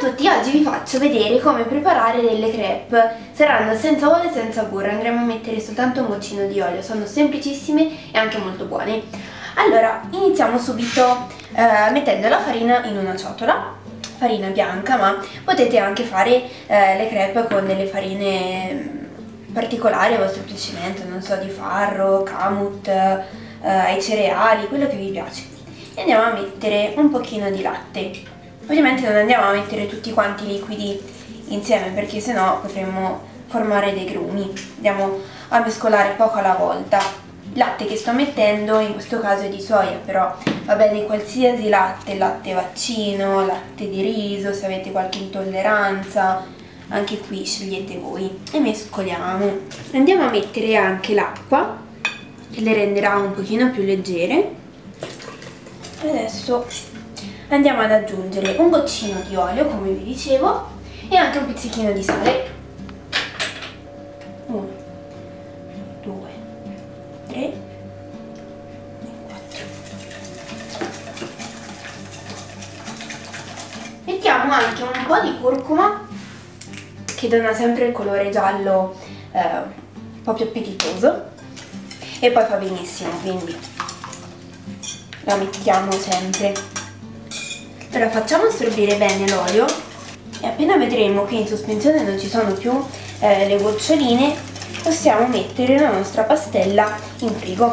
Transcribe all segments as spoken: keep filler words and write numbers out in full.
tutti, oggi vi faccio vedere come preparare delle crepe. Saranno senza uova e senza burro, andremo a mettere soltanto un goccino di olio, sono semplicissime e anche molto buone. Allora, iniziamo subito eh, mettendo la farina in una ciotola, farina bianca, ma potete anche fare eh, le crepe con delle farine particolari a vostro piacimento, non so, di farro, kamut, eh, ai cereali, quello che vi piace. E andiamo a mettere un pochino di latte. Ovviamente non andiamo a mettere tutti quanti i liquidi insieme perché sennò potremmo formare dei grumi. Andiamo a mescolare poco alla volta. Il latte che sto mettendo in questo caso è di soia, però va bene qualsiasi latte, latte vaccino, latte di riso, se avete qualche intolleranza, anche qui scegliete voi. E mescoliamo. Andiamo a mettere anche l'acqua, che le renderà un pochino più leggere. E adesso andiamo ad aggiungere un goccino di olio, come vi dicevo, e anche un pizzichino di sale. uno, due, tre e quattro. Mettiamo anche un po' di curcuma, che dona sempre il colore giallo eh, un po' più appetitoso, e poi fa benissimo, quindi la mettiamo sempre. Allora facciamo assorbire bene l'olio e appena vedremo che in sospensione non ci sono più eh, le goccioline, possiamo mettere la nostra pastella in frigo.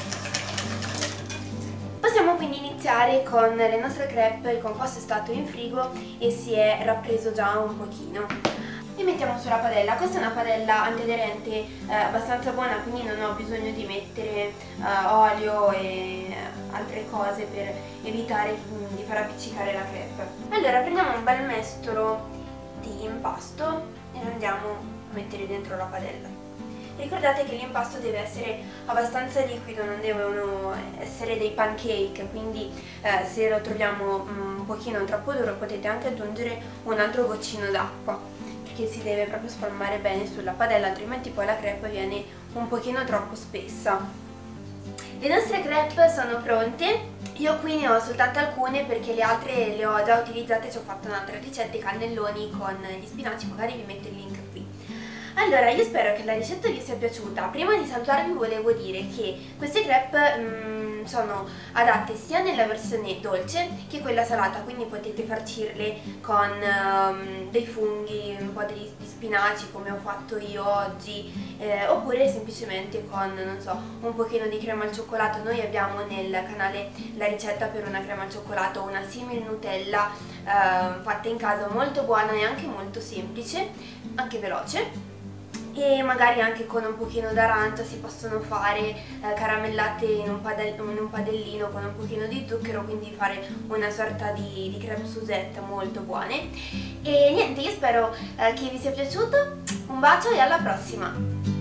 Possiamo quindi iniziare con le nostre crepe. Il composto è stato in frigo e si è rappreso già un pochino. E mettiamo sulla padella. Questa è una padella antiaderente eh, abbastanza buona, quindi non ho bisogno di mettere eh, olio e altre cose per evitare mh, di far appiccicare la crepe. Allora prendiamo un bel mestolo di impasto e lo andiamo a mettere dentro la padella. Ricordate che l'impasto deve essere abbastanza liquido, non devono essere dei pancake, quindi eh, se lo troviamo mh, un pochino troppo duro potete anche aggiungere un altro goccino d'acqua, che si deve proprio spalmare bene sulla padella, altrimenti poi la crepe viene un pochino troppo spessa. Le nostre crepe sono pronte. Io qui ne ho soltanto alcune perché le altre le ho già utilizzate, ci ho fatto un'altra ricetta, i cannelloni con gli spinaci, magari vi metto il link qui. Allora, io spero che la ricetta vi sia piaciuta. Prima di salutarvi volevo dire che queste crepe mh, sono adatte sia nella versione dolce che quella salata, quindi potete farcirle con um, dei funghi, un po' di, di spinaci come ho fatto io oggi, eh, oppure semplicemente con, non so, un pochino di crema al cioccolato. Noi abbiamo nel canale la ricetta per una crema al cioccolato, una simil Nutella eh, fatta in casa, molto buona e anche molto semplice, anche veloce. E magari anche con un pochino d'arancia si possono fare eh, caramellate in un, padell in un padellino con un pochino di zucchero, quindi fare una sorta di, di crème Suzette molto buone. E niente, io spero eh, che vi sia piaciuto, un bacio e alla prossima!